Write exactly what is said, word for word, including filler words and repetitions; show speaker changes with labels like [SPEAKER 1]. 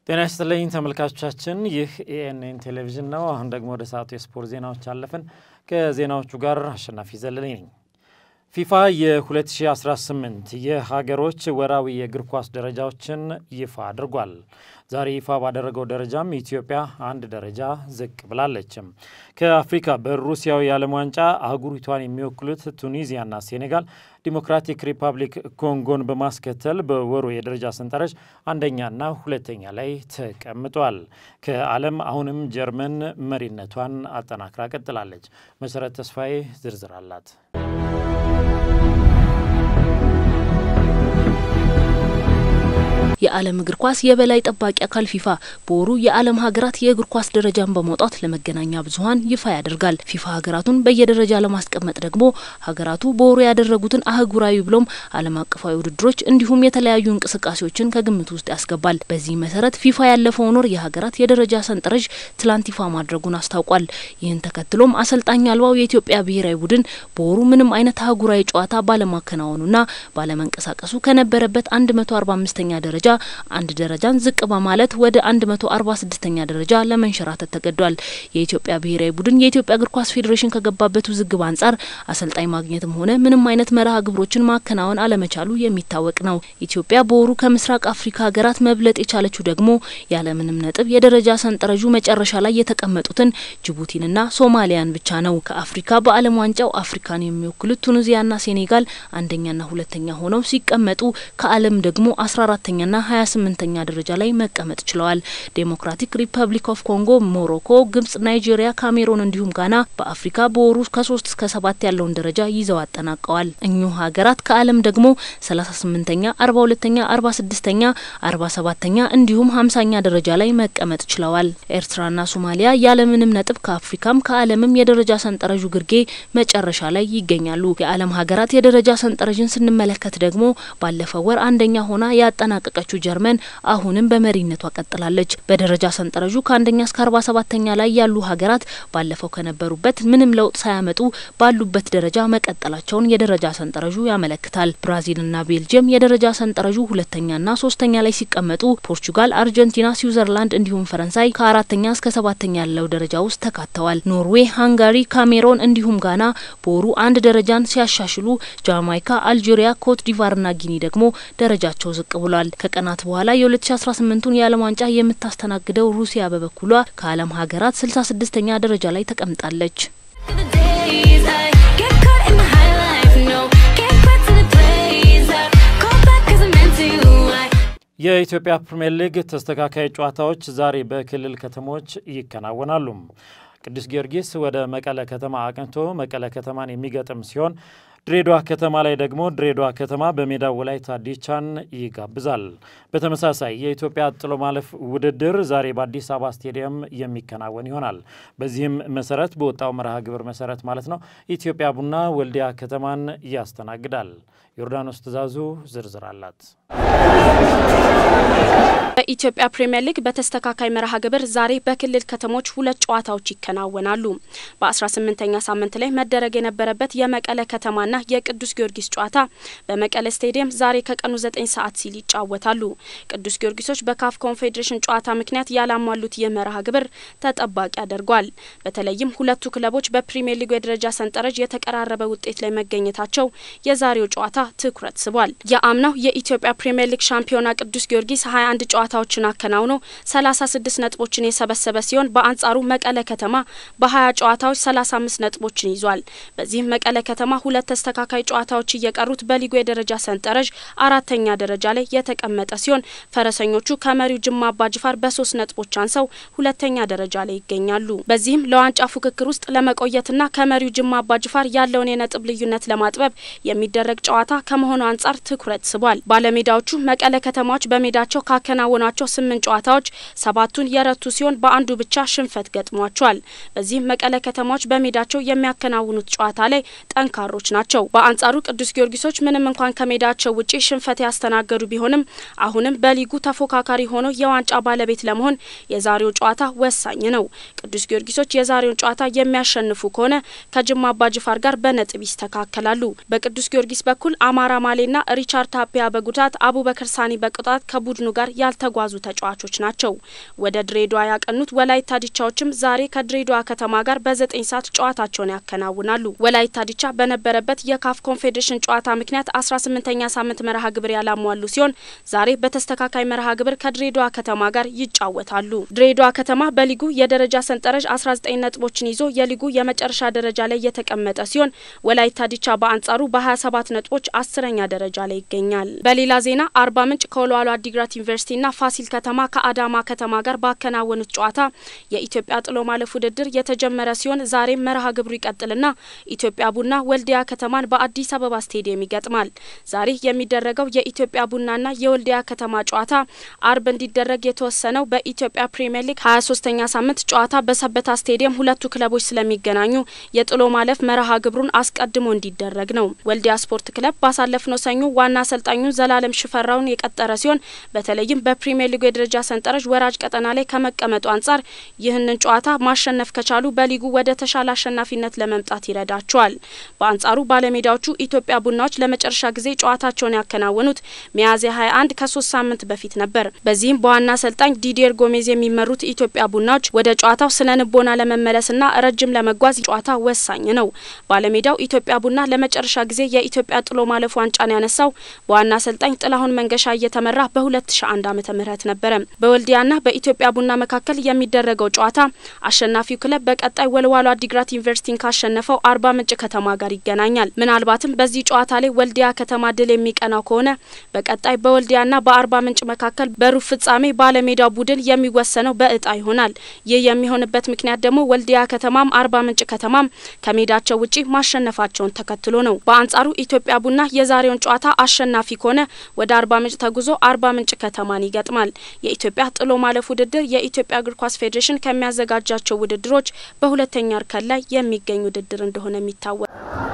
[SPEAKER 1] ጤና ይስጥልኝ ተመልካቾቻችን ይህ ኢኤንኤን ቴሌቪዥን ነው። አሁን ደግሞ ወደ ሰዓቱ የስፖርት ዜናዎች አለፈን። ከዜናዎቹ ጋር አሸናፊ ዘለለኝ ነኝ። ፊፋ የ2018 የሀገሮች ወራዊ የእግር ኳስ ደረጃዎችን ይፋ አድርጓል። ዛሬ ይፋ ባደረገው ደረጃም ኢትዮጵያ አንድ ደረጃ ዝቅ ብላለች። ከአፍሪካ በሩሲያው የዓለም ዋንጫ አህጉሪቷን የሚወክሉት ቱኒዚያና ሴኔጋል ዲሞክራቲክ ሪፐብሊክ ኮንጎን በማስከተል በወሩ የደረጃ ሰንጠረዥ አንደኛና ሁለተኛ ላይ ተቀምጧል። ከዓለም አሁንም ጀርመን መሪነቷን አጠናክራ ቀጥላለች። መሰረት ተስፋዬ ዝርዝር አላት።
[SPEAKER 2] የዓለም እግር ኳስ የበላይ ጠባቂ አካል ፊፋ በወሩ የዓለም ሀገራት የእግር ኳስ ደረጃን በመውጣት ለመገናኛ ብዙሃን ይፋ ያደርጋል። ፊፋ ሀገራቱን በየደረጃ ለማስቀመጥ ደግሞ ሀገራቱ በወሩ ያደረጉትን አህጉራዊ ብሎም ዓለም አቀፋዊ ውድድሮች እንዲሁም የተለያዩ እንቅስቃሴዎችን ከግምት ውስጥ ያስገባል። በዚህ መሰረት ፊፋ ያለፈውን ወር የሀገራት የደረጃ ሰንጠረዥ ትላንት ይፋ ማድረጉን አስታውቋል። ይህን ተከትሎም አሰልጣኝ አልባው የኢትዮጵያ ብሔራዊ ቡድን በወሩ ምንም አይነት አህጉራዊ ጨዋታ ባለማከናወኑና ባለመንቀሳቀሱ ከነበረበት አንድ መቶ አርባ አምስተኛ ደረጃ አንድ ደረጃን ዝቅ በማለት ወደ አንድ መቶ አርባ ስድስተኛ ደረጃ ለመንሸራተት ተገዷል። የኢትዮጵያ ብሔራዊ ቡድን የኢትዮጵያ እግር ኳስ ፌዴሬሽን ከገባበት ውዝግብ አንጻር አሰልጣኝ ማግኘትም ሆነ ምንም አይነት መርሃ ግብሮችን ማከናወን አለመቻሉ የሚታወቅ ነው። ኢትዮጵያ በወሩ ከምስራቅ አፍሪካ ሀገራት መብለጥ የቻለችው ደግሞ ያለ ምንም ነጥብ የደረጃ ሰንጠረዡ መጨረሻ ላይ የተቀመጡትን ጅቡቲንና ሶማሊያን ብቻ ነው። ከአፍሪካ በዓለም ዋንጫው አፍሪካን የሚወክሉት ቱኒዚያና ሴኔጋል አንደኛና ሁለተኛ ሆነው ሲቀመጡ ከዓለም ደግሞ አስራ አራተኛና ሀያ ስምንተኛ ደረጃ ላይ መቀመጥ ችለዋል። ዴሞክራቲክ ሪፐብሊክ ኦፍ ኮንጎ፣ ሞሮኮ፣ ግብጽ፣ ናይጄሪያ፣ ካሜሩን እንዲሁም ጋና በአፍሪካ በወሩ ከሶስት እስከ ሰባት ያለውን ደረጃ ይዘው አጠናቀዋል። እኚሁ ሀገራት ከዓለም ደግሞ ሰላሳ ስምንተኛ፣ አርባ ሁለተኛ፣ አርባ ስድስተኛ፣ አርባ ሰባተኛ እንዲሁም ሃምሳኛ ደረጃ ላይ መቀመጥ ችለዋል። ኤርትራና ሶማሊያ ያለምንም ነጥብ ከአፍሪካም ከዓለምም የደረጃ ሰንጠረዡ ግርጌ መጨረሻ ላይ ይገኛሉ። የዓለም ሀገራት የደረጃ ሰንጠረዥን ስንመለከት ደግሞ ባለፈው ወር አንደኛ ሆና ያጠናቀቀችው ጀርመን አሁንም በመሪነቷ ቀጥላለች። በደረጃ ሰንጠረዡ ከአንደኛ እስከ አርባ ሰባተኛ ላይ ያሉ ሀገራት ባለፈው ከነበሩበት ምንም ለውጥ ሳያመጡ ባሉበት ደረጃ መቀጠላቸውን የደረጃ ሰንጠረዡ ያመለክታል። ብራዚልና ቤልጂየም የደረጃ ሰንጠረዡ ሁለተኛና ሶስተኛ ላይ ሲቀመጡ ፖርቹጋል፣ አርጀንቲና፣ ስዊዘርላንድ እንዲሁም ፈረንሳይ ከአራተኛ እስከ ሰባተኛ ያለው ደረጃ ውስጥ ተካተዋል። ኖርዌይ፣ ሃንጋሪ፣ ካሜሩን እንዲሁም ጋና በወሩ አንድ ደረጃን ሲያሻሽሉ ጃማይካ፣ አልጄሪያ፣ ኮት ዲቫርና ጊኒ ደግሞ ደረጃቸው ዝቅ ብሏል። ከቀናት በኋላ የ2018ቱን የዓለም ዋንጫ የምታስተናግደው ሩሲያ በበኩሏ ከዓለም ሀገራት ስልሳ ስድስተኛ ደረጃ ላይ ተቀምጣለች።
[SPEAKER 1] የኢትዮጵያ ፕሪሚየር ሊግ ተስተካካይ ጨዋታዎች ዛሬ በክልል ከተሞች ይከናወናሉ። ቅዱስ ጊዮርጊስ ወደ መቀለ ከተማ አቅንቶ መቀለ ከተማን የሚገጥም ሲሆን ድሬዳዋ ከተማ ላይ ደግሞ ድሬዳዋ ከተማ በሜዳው ወላይታ ዲቻን ይጋብዛል። በተመሳሳይ የኢትዮጵያ ጥሎ ማለፍ ውድድር ዛሬ በአዲስ አበባ ስቴዲየም የሚከናወን ይሆናል። በዚህም መሰረት በወጣው መርሃ ግብር መሰረት ማለት ነው ኢትዮጵያ ቡና ወልዲያ ከተማን ያስተናግዳል። ዮርዳኖስ ትዛዙ ዝርዝር አላት።
[SPEAKER 3] በኢትዮጵያ ፕሪሚየር ሊግ በተስተካካይ መርሃ ግብር ዛሬ በክልል ከተሞች ሁለት ጨዋታዎች ይከናወናሉ። በ18ኛ ሳምንት ላይ መደረግ የነበረበት የመቀለ ከተማና የቅዱስ ጊዮርጊስ ጨዋታ በመቀለ ስቴዲየም ዛሬ ከቀኑ ዘጠኝ ሰዓት ሲል ይጫወታሉ። ቅዱስ ጊዮርጊሶች በካፍ ኮንፌዴሬሽን ጨዋታ ምክንያት ያላሟሉት የመርሃ ግብር ተጠባቂ ያደርጓል። በተለይም ሁለቱ ክለቦች በፕሪሚየር ሊግ የደረጃ ሰንጠረዥ የተቀራረበ ውጤት ላይ መገኘታቸው የዛሬው ጨዋታ ትኩረት ስቧል። የአምናው የኢትዮጵያ ፕሪሚየር ሊግ ሻምፒዮና ቅዱስ ጊዮርጊስ ሀያ አንድ ጨዋታዎችን አከናውኖ ሰላሳ ስድስት ነጥቦችን የሰበሰበ ሲሆን በአንጻሩ መቀለ ከተማ በ20 ጨዋታዎች ሰላሳ አምስት ነጥቦችን ይዟል። በዚህም መቀለ ከተማ ሁለት ተስተካካይ ጨዋታዎች እየቀሩት በሊጉ የደረጃ ሰንጠረዥ አራተኛ ደረጃ ላይ የተቀመጠ ሲሆን ፈረሰኞቹ ከመሪው ጅማ አባጅፋር በሶስት ነጥቦች አንሰው ሁለተኛ ደረጃ ላይ ይገኛሉ። በዚህም ለዋንጫ ፉክክር ውስጥ ለመቆየትና ከመሪው ጅማ አባጅፋር ያለውን የነጥብ ልዩነት ለማጥበብ የሚደረግ ጨዋታ ከመሆኑ አንጻር ትኩረት ስቧል። ባለሜዳዎቹ መቀለ ከተማዎች በሜዳቸው ካከናወናቸው ስምንት ጨዋታዎች ሰባቱን የረቱ ሲሆን በአንዱ ብቻ ሽንፈት ገጥሟቸዋል። በዚህም መቀለ ከተማዎች በሜዳቸው የሚያከናውኑት ጨዋታ ላይ ጠንካሮች ናቸው። በአንጻሩ ቅዱስ ጊዮርጊሶች ምንም እንኳን ከሜዳቸው ውጪ ሽንፈት ያስተናገዱ ቢሆንም አሁንም በሊጉ ተፎካካሪ ሆኖ የዋንጫ ባለቤት ለመሆን የዛሬው ጨዋታ ወሳኝ ነው። ቅዱስ ጊዮርጊሶች የዛሬውን ጨዋታ የሚያሸንፉ ከሆነ ከጅማ አባጅፋር ጋር በነጥብ ይስተካከላሉ። በቅዱስ ጊዮርጊስ በኩል አማራ ማሌና ሪቻርድ ታፒያ በጉዳት አቡበከር ሳኒ በቅጣት ከቡድኑ ጋር ያልተጓ የተጓዙ ተጫዋቾች ናቸው። ወደ ድሬዳዋ ያቀኑት ወላይታ ዲቻዎችም ዛሬ ከድሬዳዋ ከተማ ጋር በዘጠኝ ሰዓት ጨዋታቸውን ያከናውናሉ። ወላይታ ዲቻ በነበረበት የካፍ ኮንፌዴሬሽን ጨዋታ ምክንያት አስራ ስምንተኛ ሳምንት መርሃ ግብር ያላሟሉ ሲሆን ዛሬ በተስተካካይ መርሃ ግብር ከድሬዳዋ ከተማ ጋር ይጫወታሉ። ድሬዳዋ ከተማ በሊጉ የደረጃ ሰንጠረዥ አስራ ዘጠኝ ነጥቦችን ይዞ የሊጉ የመጨረሻ ደረጃ ላይ የተቀመጠ ሲሆን ወላይታ ዲቻ በአንጻሩ በሀያ ሰባት ነጥቦች አስረኛ ደረጃ ላይ ይገኛል። በሌላ ዜና አርባ ምንጭ ከወልዋሎ አዲግራት ዩኒቨርሲቲና ፋሲል ከተማ ከአዳማ ከተማ ጋር ባከናወኑት ጨዋታ የኢትዮጵያ ጥሎ ማለፍ ውድድር የተጀመረ ሲሆን ዛሬ መርሃ ግብሩ ይቀጥልና ኢትዮጵያ ቡና ወልዲያ ከተማን በአዲስ አበባ ስቴዲየም ይገጥማል። ዛሬ የሚደረገው የኢትዮጵያ ቡናና የወልዲያ ከተማ ጨዋታ አርብ እንዲደረግ የተወሰነው በኢትዮጵያ ፕሪሚየር ሊግ ሀያ ሶስተኛ ሳምንት ጨዋታ በሰበታ ስቴዲየም ሁለቱ ክለቦች ስለሚገናኙ የጥሎ ማለፍ መርሃ ግብሩን አስቀድሞ እንዲደረግ ነው። ወልዲያ ስፖርት ክለብ ባሳለፍነው ሰኞ ዋና አሰልጣኙ ዘላለም ሽፈራውን የቀጠረ ሲሆን በተለይም በፕሪሚየር ሊግ የደረጃ ሰንጠረዥ ወራጅ ቀጠና ላይ ከመቀመጡ አንጻር ይህንን ጨዋታ ማሸነፍ ከቻሉ በሊጉ ወደ ተሻለ አሸናፊነት ለመምጣት ይረዳቸዋል። በአንጻሩ ባለሜዳዎቹ ኢትዮጵያ ቡናዎች ለመጨረሻ ጊዜ ጨዋታቸውን ያከናወኑት ሚያዝያ ሀያ አንድ ከሶስት ሳምንት በፊት ነበር። በዚህም በዋና አሰልጣኝ ዲዲየር ጎሜዝ የሚመሩት ኢትዮጵያ ቡናዎች ወደ ጨዋታው ስነልቦና ለመመለስና ረጅም ለመጓዝ ጨዋታ ወሳኝ ነው። ባለሜዳው ኢትዮጵያ ቡና ለመጨረሻ ጊዜ የኢትዮጵያ ጥሎ ማለፍ ዋንጫን ያነሳው በዋና አሰልጣኝ ጥላሁን መንገሻ እየተመራ በሁለት ሺህ አንድ ዓመተ ምህረት ነበር። በወልዲያና በኢትዮጵያ ቡና መካከል የሚደረገው ጨዋታ አሸናፊው ክለብ በቀጣይ ወልዋሎ አዲግራት ዩኒቨርሲቲን ካሸነፈው አርባ ምንጭ ከተማ ጋር ይገናኛል። ምናልባትም በዚህ ጨዋታ ላይ ወልዲያ ከተማ ድል የሚቀናው ከሆነ በቀጣይ በወልዲያና በአርባ ምንጭ መካከል በሩብ ፍጻሜ ባለሜዳው ቡድን የሚወሰነው በእጣ ይሆናል። ይህ የሚሆንበት ምክንያት ደግሞ ወልዲያ ከተማም አርባ ምንጭ ከተማም ከሜዳቸው ውጪ ማሸነፋቸውን ተከትሎ ነው። በአንጻሩ ኢትዮጵያ ቡና የዛሬውን ጨዋታ አሸናፊ ከሆነ ወደ አርባ ምንጭ ተጉዞ አርባ ምንጭ ከተማን ይገጥማል። የኢትዮጵያ ጥሎ ማለፍ ውድድር የኢትዮጵያ እግር ኳስ ፌዴሬሽን ከሚያዘጋጃቸው ውድድሮች በሁለተኛ እርከን ላይ የሚገኝ ውድድር እንደሆነ የሚታወቅ